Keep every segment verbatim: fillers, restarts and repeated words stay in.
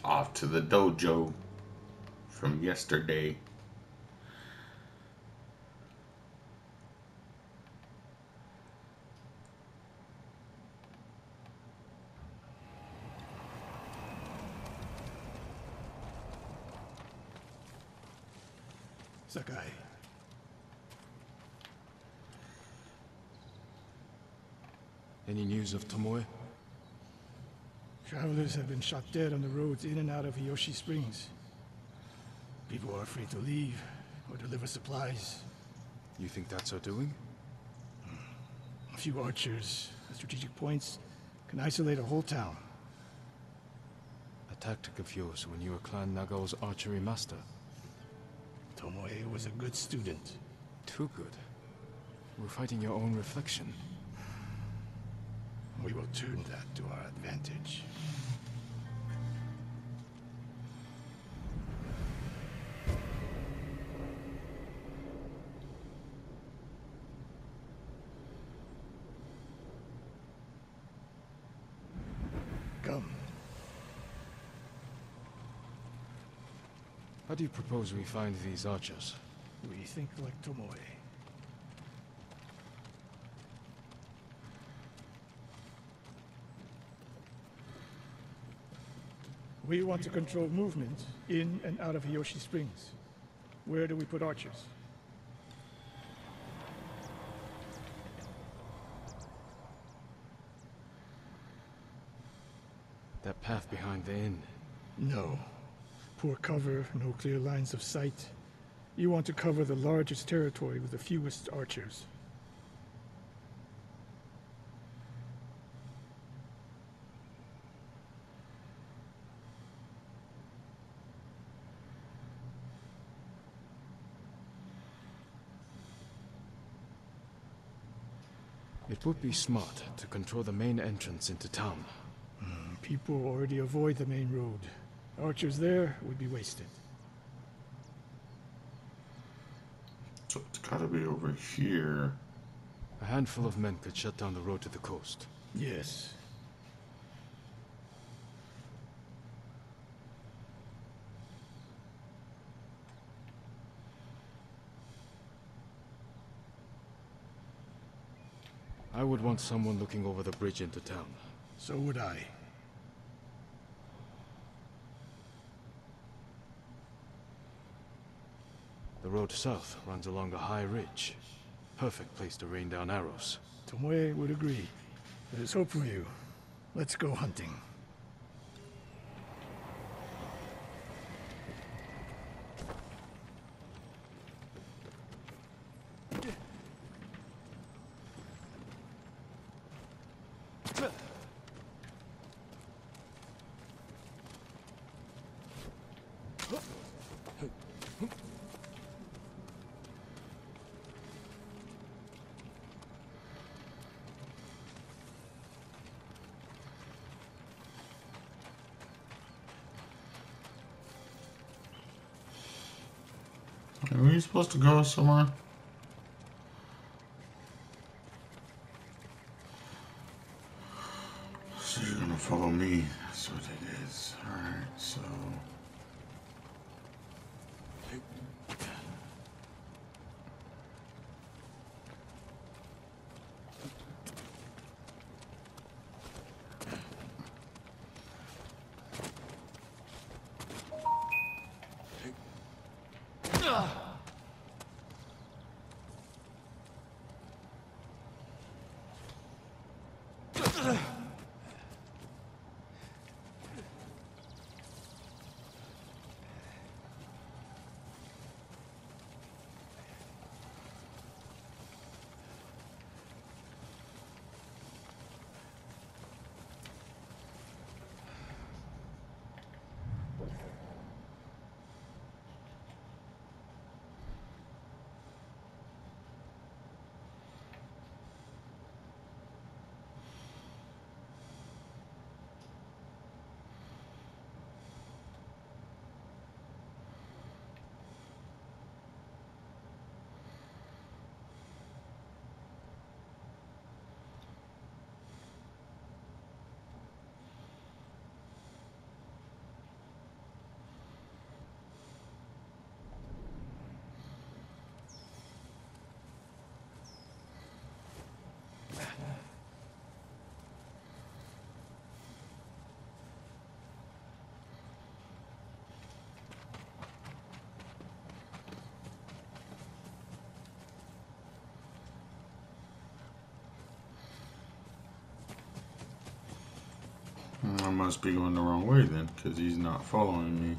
Off to the dojo from yesterday. Sakai. Any news of Tomoe? Travelers have been shot dead on the roads in and out of Hiyoshi Springs. People are afraid to leave or deliver supplies. You think that's her doing? A few archers at strategic points can isolate a whole town. A tactic of yours when you were Clan Nagao's archery master. Tomoe was a good student. Too good. We're fighting your own reflection. We will turn that to our advantage. Come. How do you propose we find these archers? We think like Tomoe. We want to control movement in and out of Hiyoshi Springs. Where do we put archers? That path behind the inn. No. Poor cover, no clear lines of sight. You want to cover the largest territory with the fewest archers. It would be smart to control the main entrance into town. Mm, people already avoid the main road. Archers there would be wasted. So it's gotta be over here. A handful of men could shut down the road to the coast. Yes. I would want someone looking over the bridge into town. So would I. The road south runs along a high ridge. Perfect place to rain down arrows. Tomoe would agree. There's hope for you. Let's go hunting. Are we supposed to go somewhere? So you're gonna follow me. That's what it is. Alright, so... I must be going the wrong way then, because he's not following me.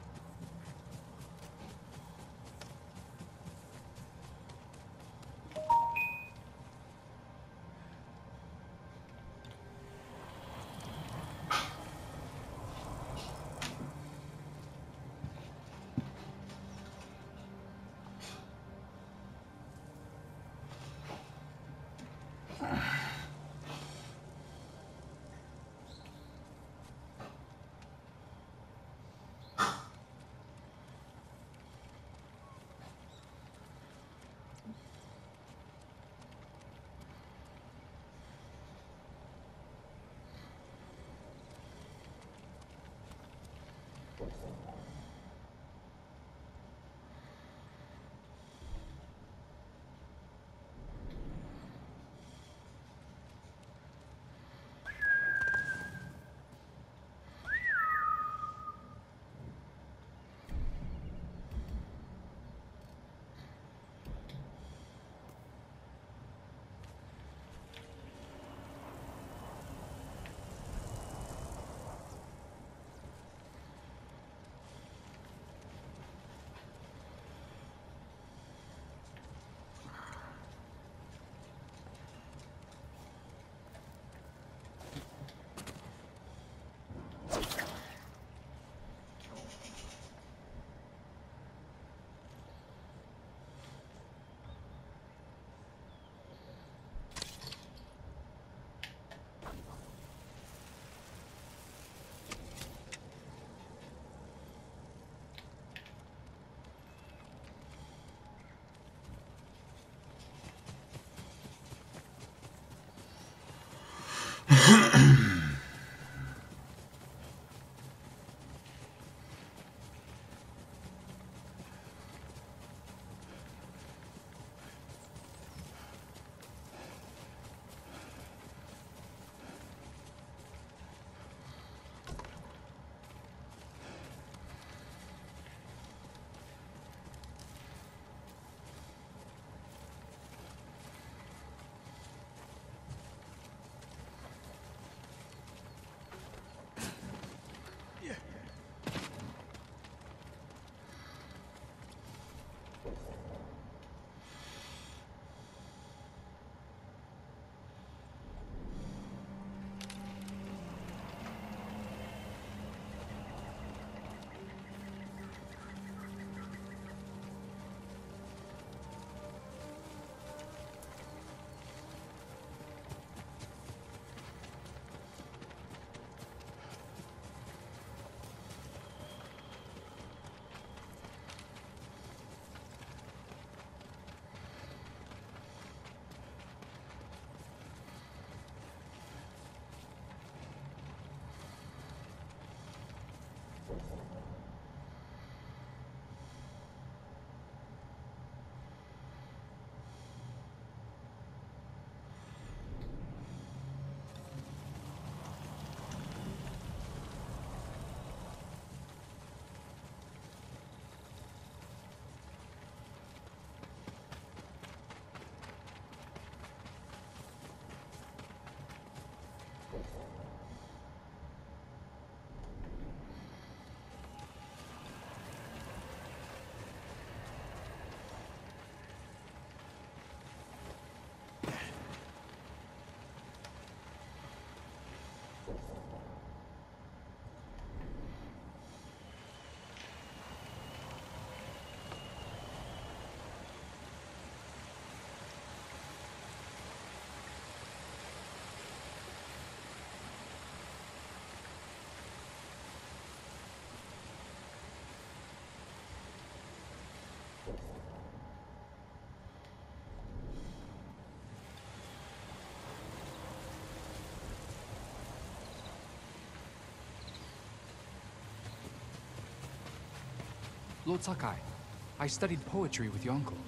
Lord Sakai, I studied poetry with your uncle.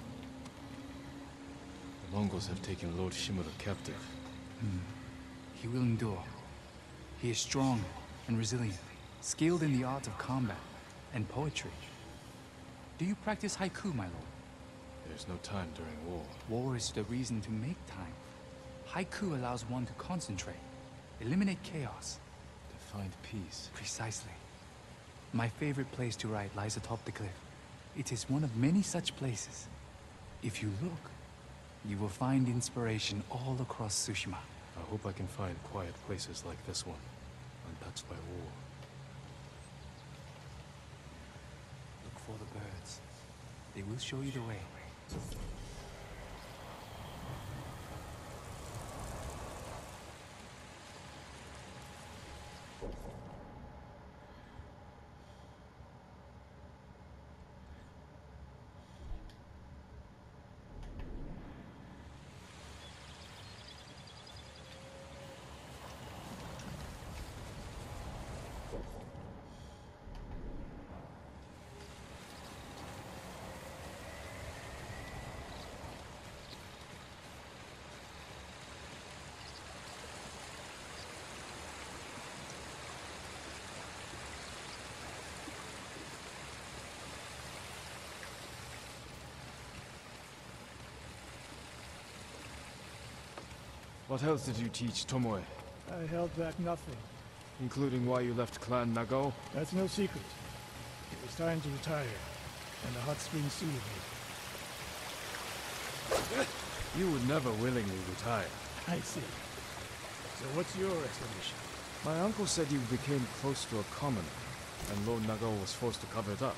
The Mongols have taken Lord Shimura captive. Hmm. He will endure. He is strong and resilient, skilled in the art of combat and poetry. Do you practice haiku, my lord? There's no time during war. War is the reason to make time. Haiku allows one to concentrate, eliminate chaos. find peace. Precisely. My favorite place to write lies atop the cliff. It is one of many such places. If you look, you will find inspiration all across Tsushima. I hope I can find quiet places like this one, untouched by war. Look for the birds. They will show you the way. What else did you teach Tomoe? I held back nothing. Including why you left Clan Nagao? That's no secret. It was time to retire, and the hot spring suited me. You would never willingly retire. I see. So what's your explanation? My uncle said you became close to a commoner, and Lord Nagao was forced to cover it up.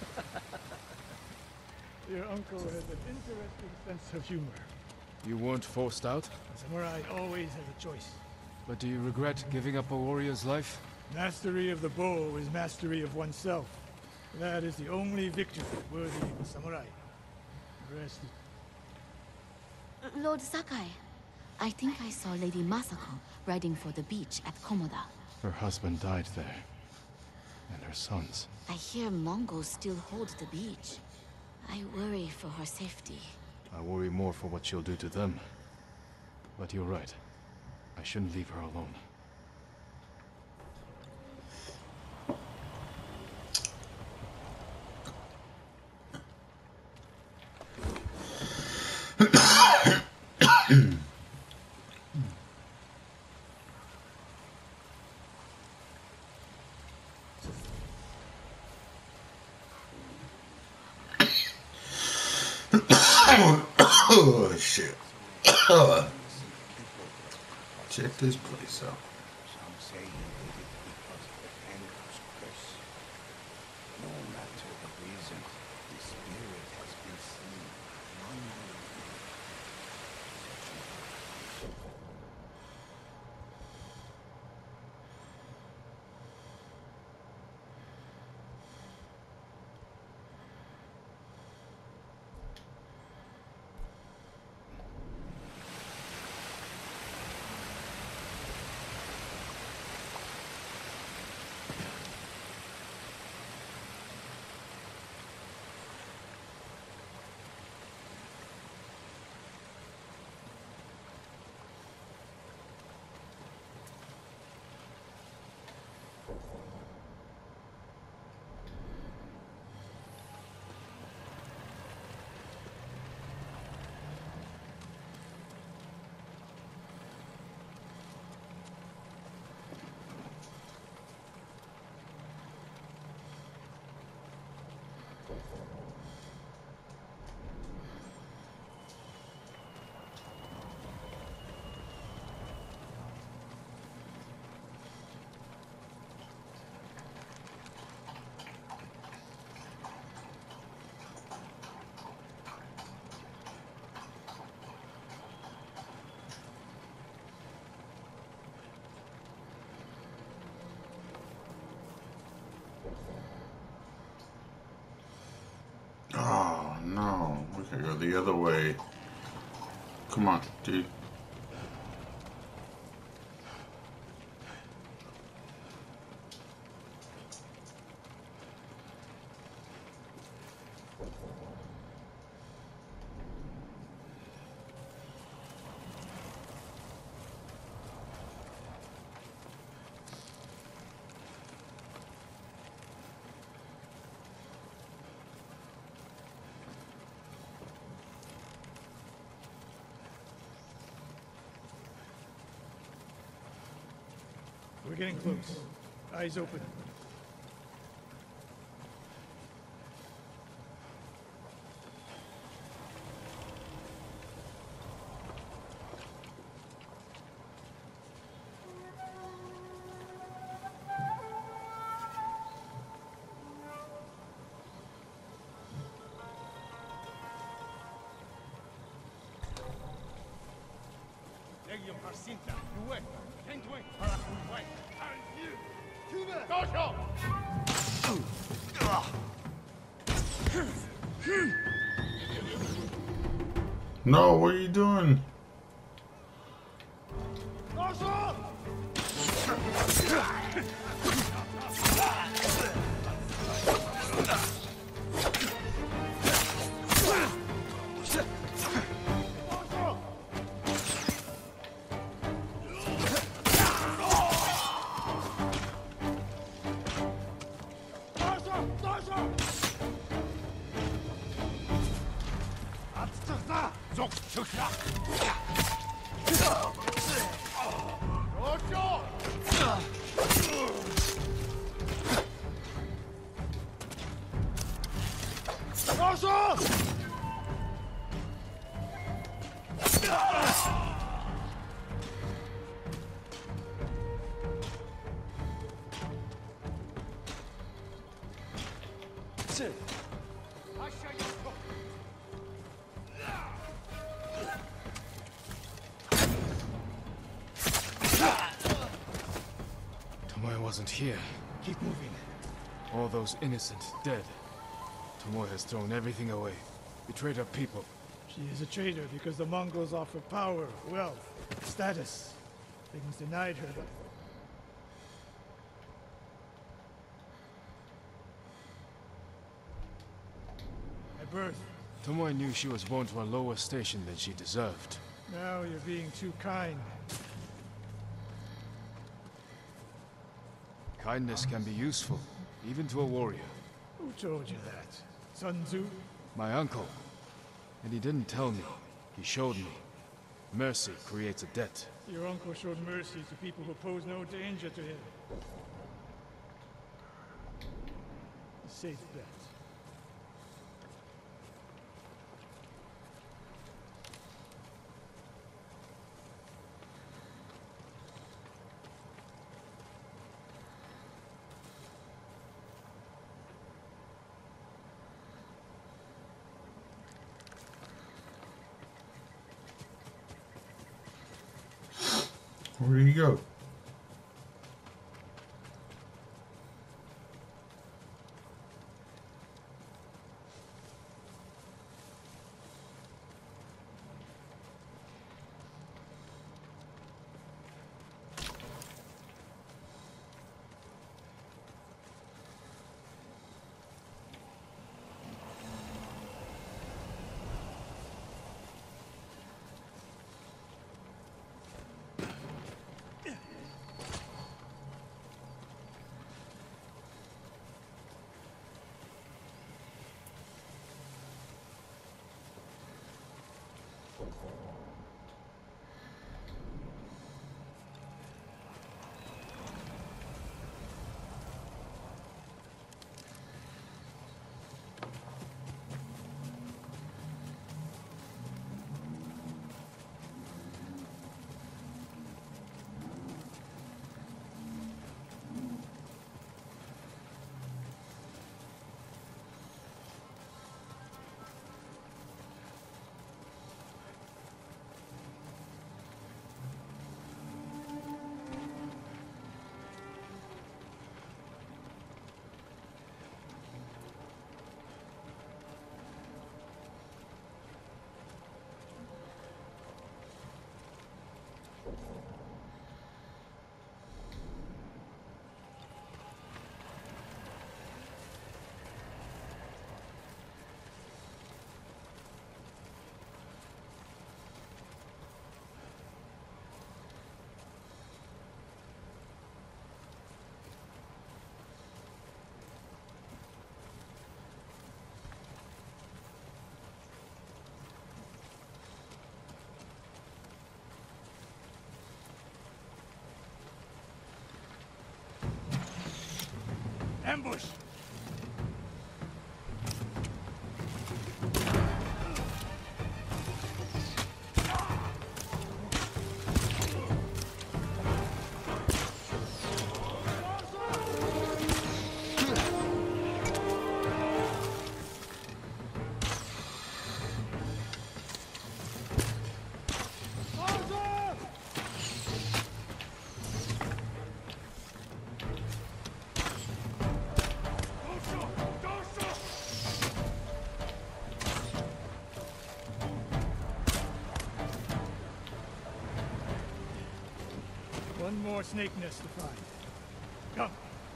Your uncle has an interesting sense of humor. You weren't forced out? A samurai always has a choice. But do you regret giving up a warrior's life? Mastery of the bow is mastery of oneself. That is the only victory worthy of a samurai. The rest is... Lord Sakai, I think I saw Lady Masako riding for the beach at Komoda. Her husband died there. And her sons. I hear Mongols still hold the beach. I worry for her safety. I worry more for what she'll do to them. But you're right. I shouldn't leave her alone. Oh, shit. Check this place out. Some say he did it because of the Penguin's curse. No matter the reason, the spirit has been seen wandering. Oh, no. We can go the other way. Come on, dude. We're getting close. Eyes open. No, what are you doing? Tomoe wasn't here. Keep moving. All those innocent dead. Tomoe has thrown everything away. Betrayed our people. She is a traitor because the Mongols offer power, wealth, status. Things denied her. At birth. Tomoe knew she was born to a lower station than she deserved. Now you're being too kind. Kindness can be useful, even to a warrior. Who told you that? Sun Tzu? My uncle. And he didn't tell me. He showed me. Mercy creates a debt. Your uncle showed mercy to people who pose no danger to him. A safe bet. Where did he go? Ambush! One more snake nest to find. Come.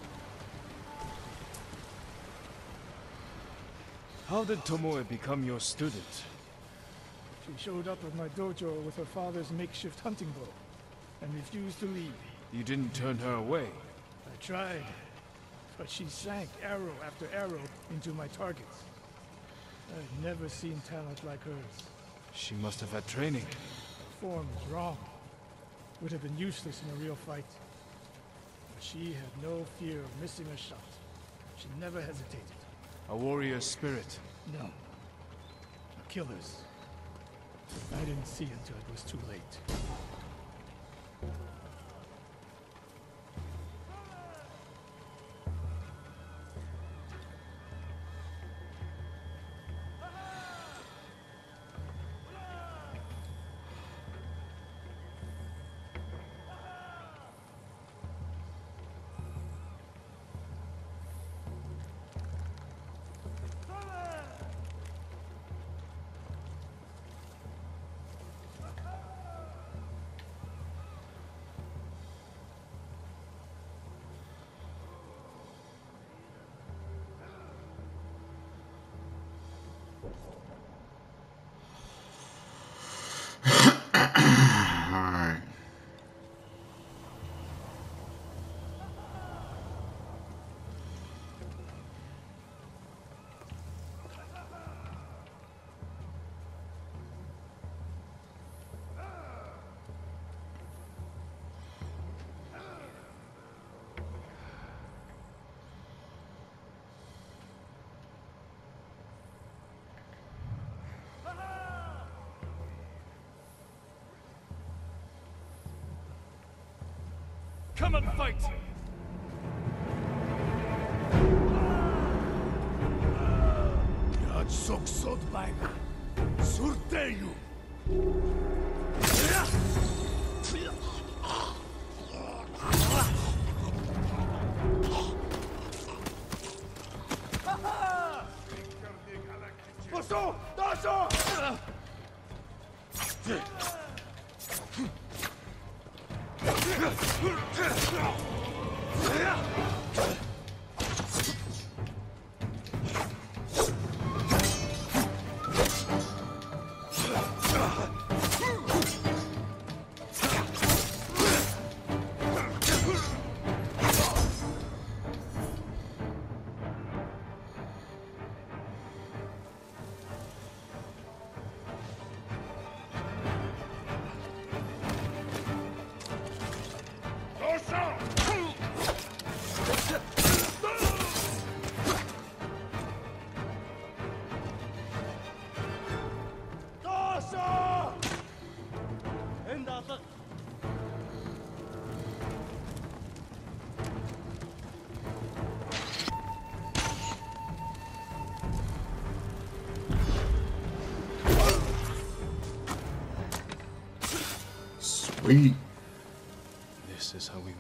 How did Tomoe become your student? She showed up at my dojo with her father's makeshift hunting bow and refused to leave. You didn't turn her away. I tried, but she sank arrow after arrow into my targets. I've never seen talent like hers. She must have had training. Her form is wrong. Would have been useless in a real fight. But she had no fear of missing a shot. She never hesitated. A warrior's spirit. No. A killer's. I didn't see until it was too late. Alright. Come and fight! Yatsok Sodbaina. Surteyu. Posso! Daso! Sweet. This is how we win.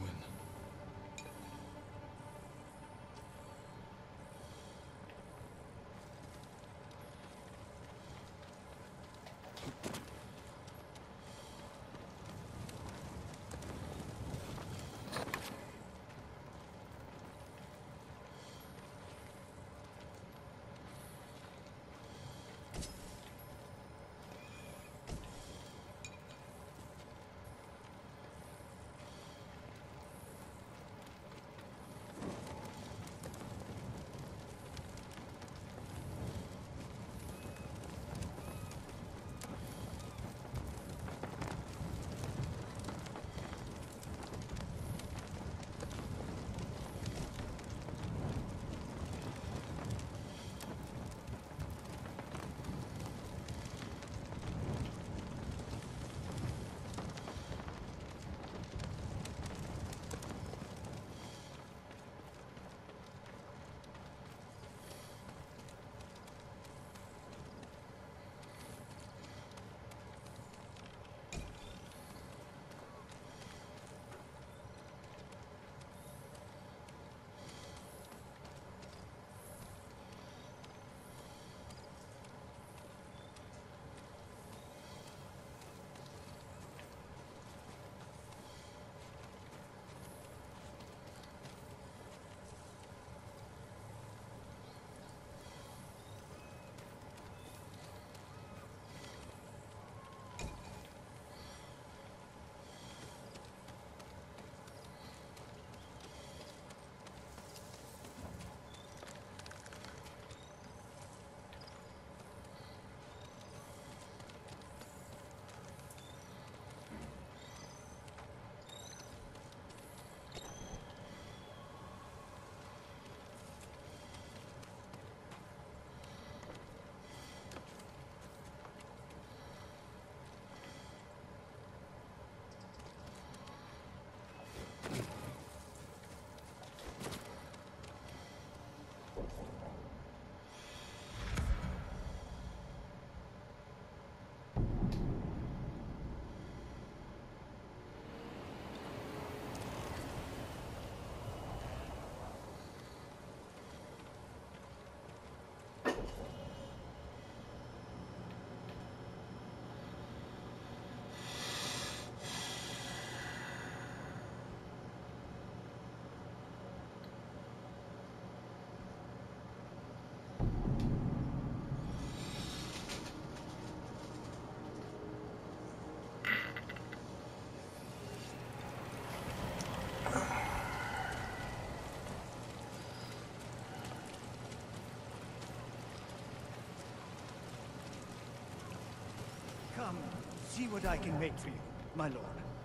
Come, see what I can make for you, my lord.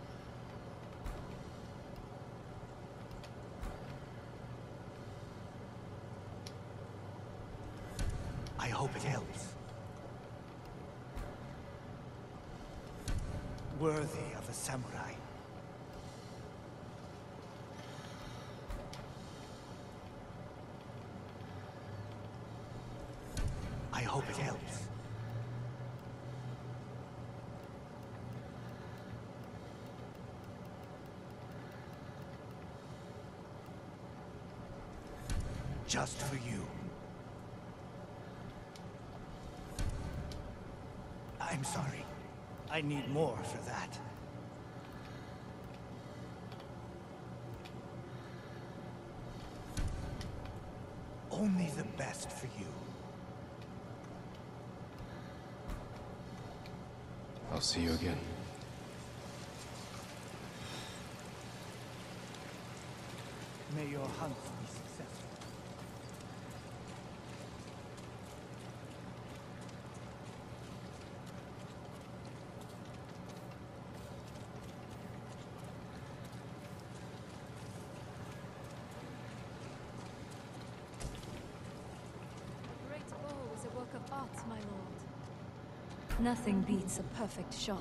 I hope it helps. Worthy of a samurai. I hope it helps. Just for you. I'm sorry. I need more for that. Only the best for you. I'll see you again. May your hunts be successful. A great bow is a work of art, my lord. Nothing beats a perfect shot.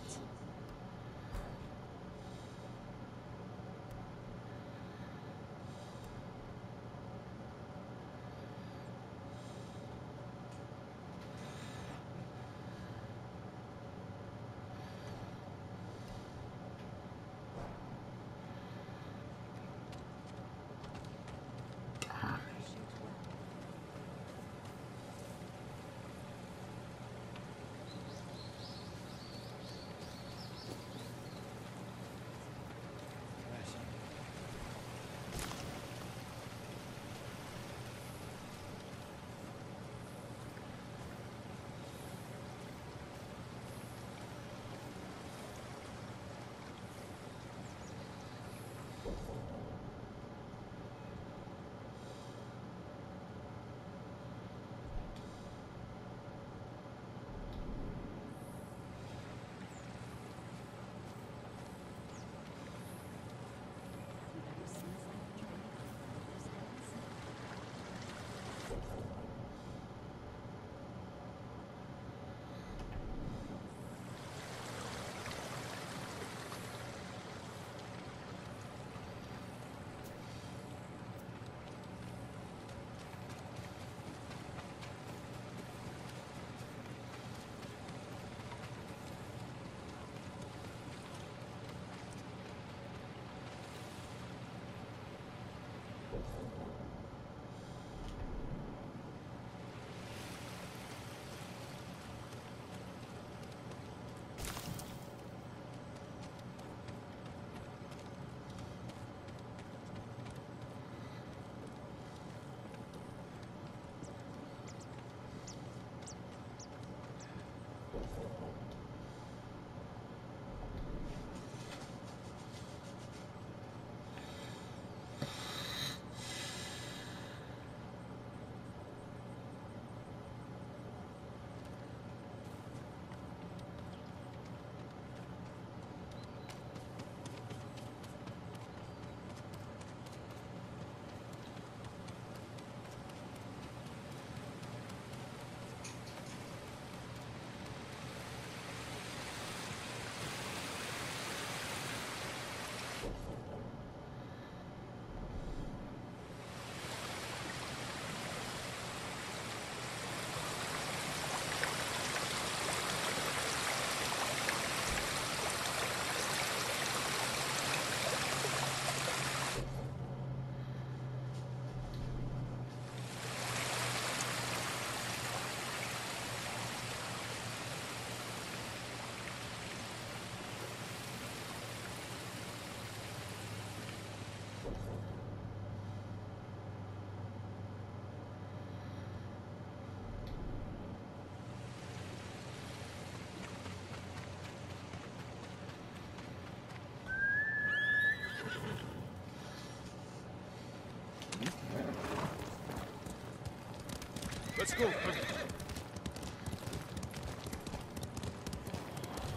Let's go.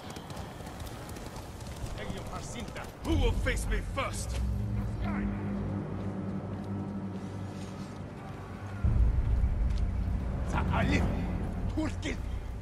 Jacinta, who will face me first? Alif! Turkin!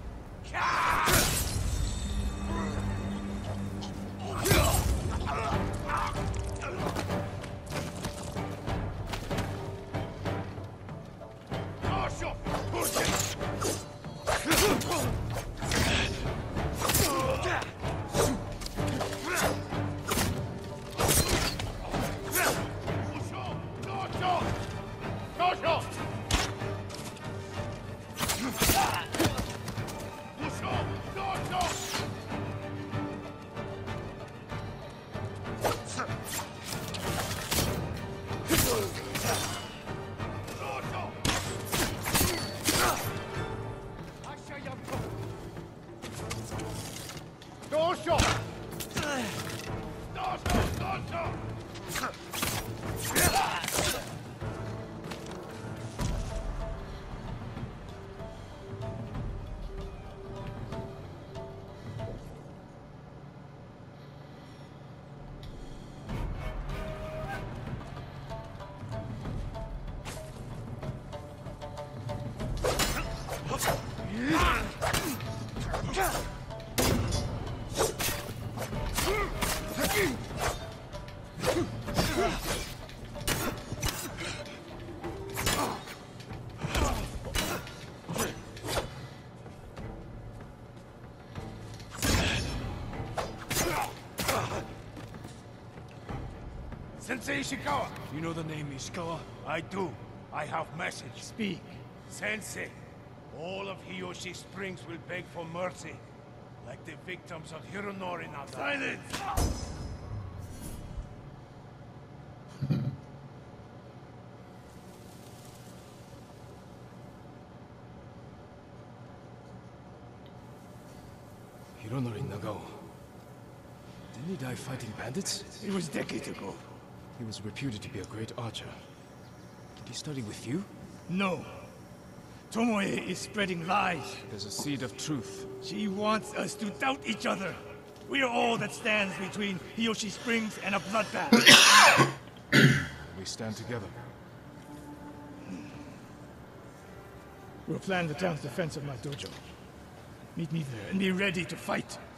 Sensei Ishikawa! You know the name Ishikawa? I do. I have message. Speak. Sensei, all of Hiyoshi Springs will beg for mercy, like the victims of Hironori Naga. Silence! Hironori Nagao. Didn't he die fighting bandits? It was decades ago. He was reputed to be a great archer. Did he study with you? No. Tomoe is spreading lies. There's a seed of truth. She wants us to doubt each other. We are all that stands between Hiyoshi Springs and a bloodbath. We stand together. We'll plan the town's defense of my dojo. Meet me there and be ready to fight.